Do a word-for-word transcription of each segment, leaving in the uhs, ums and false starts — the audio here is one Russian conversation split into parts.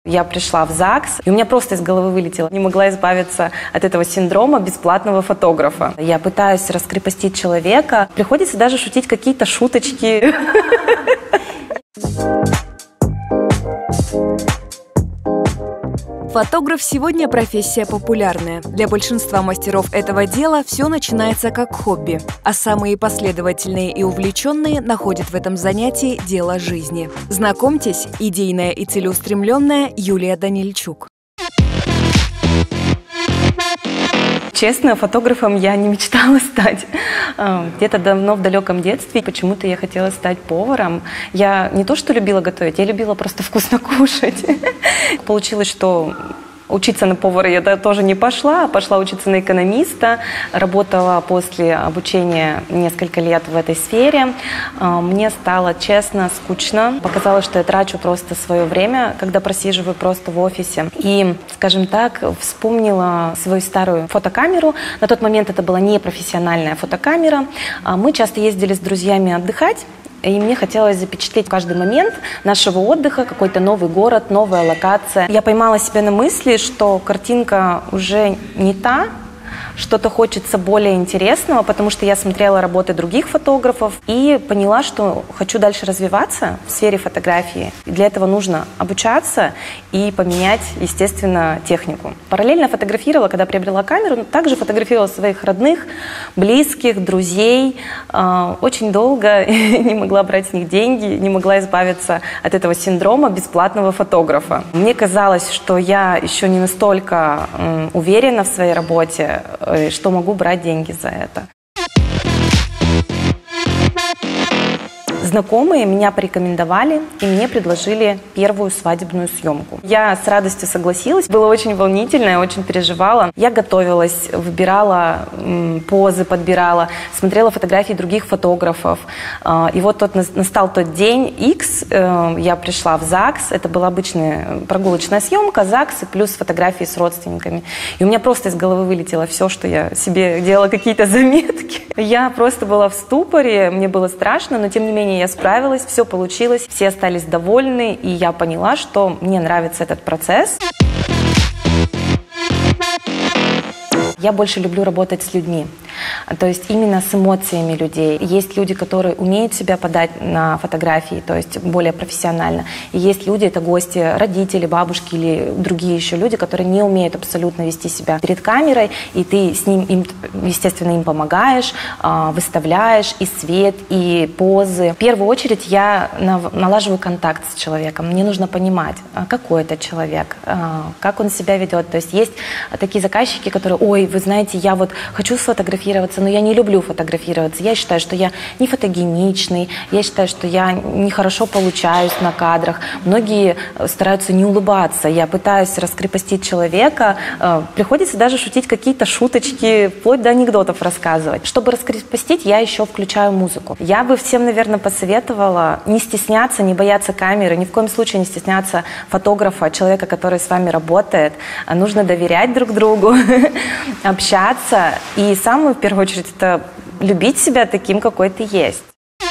Я пришла в ЗАГС, и у меня просто из головы вылетело. Не могла избавиться от этого синдрома бесплатного фотографа. Я пытаюсь раскрепостить человека. Приходится даже шутить какие-то шуточки. Фотограф сегодня профессия популярная. Для большинства мастеров этого дела все начинается как хобби, а самые последовательные и увлеченные находят в этом занятии дело жизни. Знакомьтесь, идейная и целеустремленная Юлия Данильчук. Честно, фотографом я не мечтала стать. Где-то давно в далеком детстве почему-то я хотела стать поваром. Я не то что любила готовить, я любила просто вкусно кушать. Получилось, что учиться на повара я тоже не пошла, а пошла учиться на экономиста. Работала после обучения несколько лет в этой сфере. Мне стало, честно, скучно. Показалось, что я трачу просто свое время, когда просиживаю просто в офисе. И, скажем так, вспомнила свою старую фотокамеру. На тот момент это была не профессиональная фотокамера. Мы часто ездили с друзьями отдыхать. И мне хотелось запечатлеть каждый момент нашего отдыха, какой-то новый город, новая локация. Я поймала себя на мысли, что картинка уже не та, что-то хочется более интересного, потому что я смотрела работы других фотографов и поняла, что хочу дальше развиваться в сфере фотографии. И для этого нужно обучаться и поменять, естественно, технику. Параллельно фотографировала, когда приобрела камеру, но также фотографировала своих родных, близких, друзей. Очень долго не могла брать с них деньги, не могла избавиться от этого синдрома бесплатного фотографа. Мне казалось, что я еще не настолько уверена в своей работе, что могу брать деньги за это. Знакомые меня порекомендовали, и мне предложили первую свадебную съемку. Я с радостью согласилась. Было очень волнительно, я очень переживала. Я готовилась, выбирала м, позы, подбирала, смотрела фотографии других фотографов. И вот тот, настал тот день X, я пришла в ЗАГС. Это была обычная прогулочная съемка, ЗАГС и плюс фотографии с родственниками. И у меня просто из головы вылетело все, что я себе делала, какие-то заметки. Я просто была в ступоре, мне было страшно, но тем не менее я справилась, все получилось, все остались довольны, и я поняла, что мне нравится этот процесс. Я больше люблю работать с людьми, то есть именно с эмоциями людей. Есть люди, которые умеют себя подать на фотографии, то есть более профессионально. И есть люди, это гости, родители, бабушки или другие еще люди, которые не умеют абсолютно вести себя перед камерой, и ты с ним, им, естественно, им помогаешь, выставляешь и свет, и позы. В первую очередь я налаживаю контакт с человеком. Мне нужно понимать, какой это человек, как он себя ведет. То есть есть такие заказчики, которые, ой, вы знаете, я вот хочу сфотографироваться, но я не люблю фотографироваться. Я считаю, что я не фотогеничный, я считаю, что я нехорошо получаюсь на кадрах. Многие стараются не улыбаться. Я пытаюсь раскрепостить человека. Приходится даже шутить какие-то шуточки, вплоть до анекдотов рассказывать. Чтобы раскрепостить, я еще включаю музыку. Я бы всем, наверное, посоветовала не стесняться, не бояться камеры, ни в коем случае не стесняться фотографа, человека, который с вами работает. Нужно доверять друг другу, общаться. И самое, в первую очередь, это любить себя таким, какой ты есть.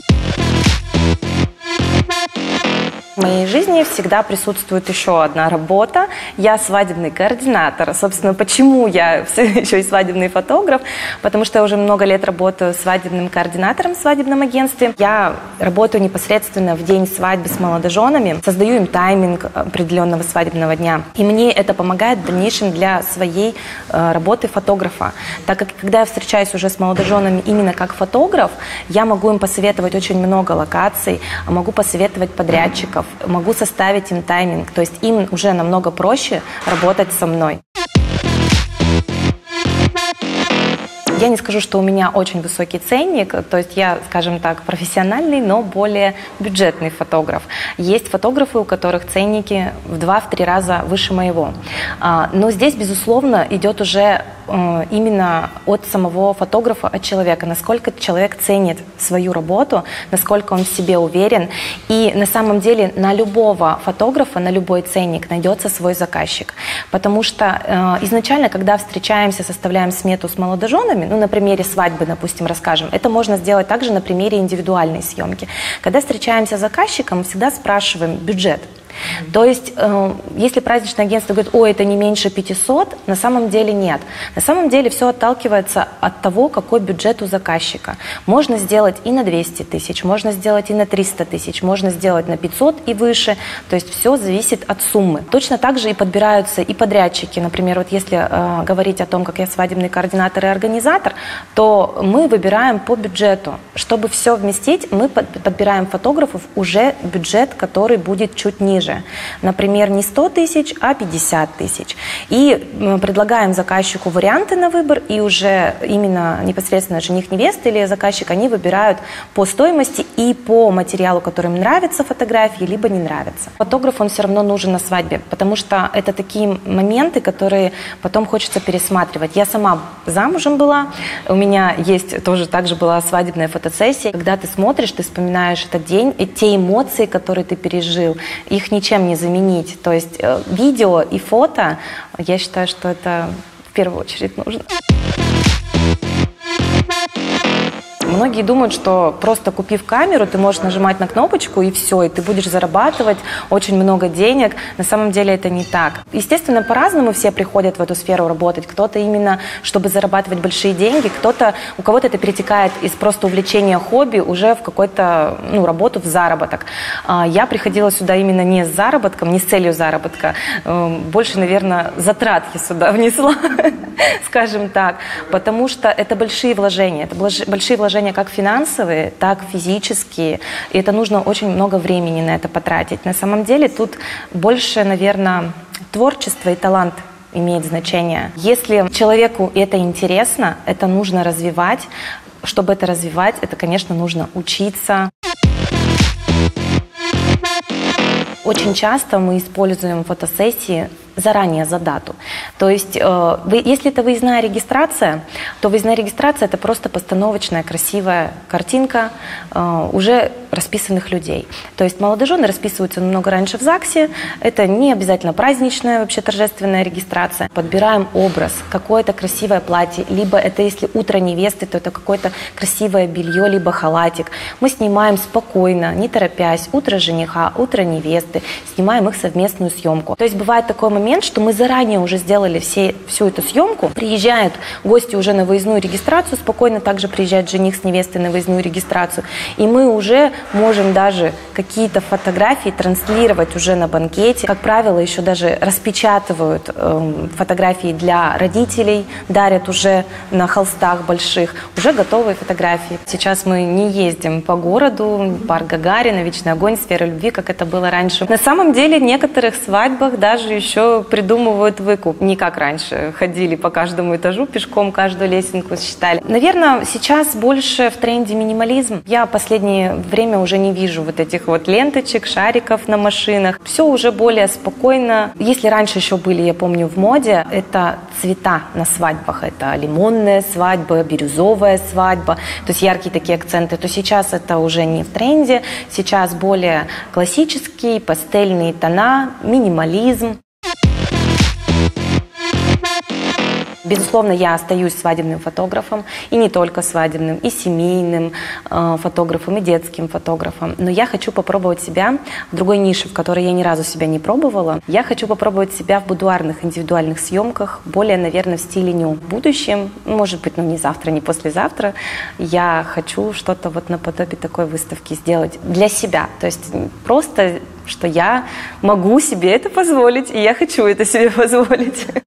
В моей жизни всегда присутствует еще одна работа. Я свадебный координатор. Собственно, почему я все еще и свадебный фотограф? Потому что я уже много лет работаю свадебным координатором в свадебном агентстве. Я работаю непосредственно в день свадьбы с молодоженами, создаю им тайминг определенного свадебного дня. И мне это помогает в дальнейшем для своей э, работы фотографа. Так как, когда я встречаюсь уже с молодоженами именно как фотограф, я могу им посоветовать очень много локаций, могу посоветовать подрядчиков, могу составить им тайминг, то есть им уже намного проще работать со мной. Я не скажу, что у меня очень высокий ценник, то есть я, скажем так, профессиональный, но более бюджетный фотограф. Есть фотографы, у которых ценники в два-три раза выше моего. Но здесь, безусловно, идет уже именно от самого фотографа, от человека, насколько человек ценит свою работу, насколько он в себе уверен. И на самом деле на любого фотографа, на любой ценник найдется свой заказчик. Потому что изначально, когда встречаемся, составляем смету с молодоженами, ну, на примере свадьбы, допустим, расскажем. Это можно сделать также на примере индивидуальной съемки. Когда встречаемся с заказчиком, всегда спрашиваем бюджет. То есть, э, если праздничное агентство говорит, ой, это не меньше пятисот, на самом деле нет. На самом деле все отталкивается от того, какой бюджет у заказчика. Можно сделать и на двести тысяч, можно сделать и на триста тысяч, можно сделать на пятьсот и выше. То есть все зависит от суммы. Точно так же и подбираются и подрядчики. Например, вот если э, говорить о том, как я свадебный координатор и организатор, то мы выбираем по бюджету. Чтобы все вместить, мы под, подбираем фотографов уже бюджет, который будет чуть ниже. Например, не сто тысяч, а пятьдесят тысяч. И мы предлагаем заказчику варианты на выбор, и уже именно непосредственно жених-невеста или заказчик, они выбирают по стоимости и по материалу, который им нравится, фотографии, либо не нравится. Фотограф, он все равно нужен на свадьбе, потому что это такие моменты, которые потом хочется пересматривать. Я сама замужем была, у меня есть тоже также была свадебная фотосессия. Когда ты смотришь, ты вспоминаешь этот день, и те эмоции, которые ты пережил, их ничем не заменить. То есть э, видео и фото, я считаю, что это в первую очередь нужно. Многие думают, что просто купив камеру, ты можешь нажимать на кнопочку и все, и ты будешь зарабатывать очень много денег. На самом деле это не так. Естественно, по-разному все приходят в эту сферу работать. Кто-то именно, чтобы зарабатывать большие деньги, кто-то, у кого-то это перетекает из просто увлечения хобби уже в какую-то, ну, работу, в заработок. Я приходила сюда именно не с заработком, не с целью заработка. Больше, наверное, затрат я сюда внесла, скажем так, потому что это большие вложения. Это большие вложения как финансовые, так и физические. И это нужно очень много времени на это потратить. На самом деле тут больше, наверное, творчество и талант имеет значение. Если человеку это интересно, это нужно развивать. Чтобы это развивать, это, конечно, нужно учиться. Очень часто мы используем фотосессии заранее за дату. То есть, э, вы, если это выездная регистрация, то выездная регистрация – это просто постановочная красивая картинка э, уже расписанных людей. То есть молодожены расписываются намного раньше в ЗАГСе, это не обязательно праздничная, вообще торжественная регистрация. Подбираем образ, какое-то красивое платье, либо это если утро невесты, то это какое-то красивое белье, либо халатик. Мы снимаем спокойно, не торопясь, утро жениха, утро невесты, снимаем их совместную съемку. То есть бывает такой момент, что мы заранее уже сделали все, всю эту съемку, приезжают гости уже на выездную регистрацию, спокойно также приезжает жених с невестой на выездную регистрацию, и мы уже можем даже какие-то фотографии транслировать уже на банкете. Как правило, еще даже распечатывают э, фотографии для родителей, дарят уже на холстах больших, уже готовые фотографии. Сейчас мы не ездим по городу, парк Гагарина, Вечный огонь, Сфера любви, как это было раньше. На самом деле, в некоторых свадьбах даже еще придумывают выкуп. Не как раньше. Ходили по каждому этажу пешком, каждую лесенку считали. Наверное, сейчас больше в тренде минимализм. Я в последнее время уже не вижу вот этих вот ленточек, шариков на машинах. Все уже более спокойно. Если раньше еще были, я помню, в моде, это цвета на свадьбах. Это лимонная свадьба, бирюзовая свадьба. То есть яркие такие акценты. То сейчас это уже не в тренде. Сейчас более классические, пастельные тона, минимализм. Безусловно, я остаюсь свадебным фотографом, и не только свадебным, и семейным э, фотографом, и детским фотографом. Но я хочу попробовать себя в другой нише, в которой я ни разу себя не пробовала. Я хочу попробовать себя в будуарных индивидуальных съемках, более, наверное, в стиле ню. В будущем, может быть, ну не завтра, не послезавтра, я хочу что-то вот наподобие такой выставки сделать для себя. То есть просто, что я могу себе это позволить, и я хочу это себе позволить.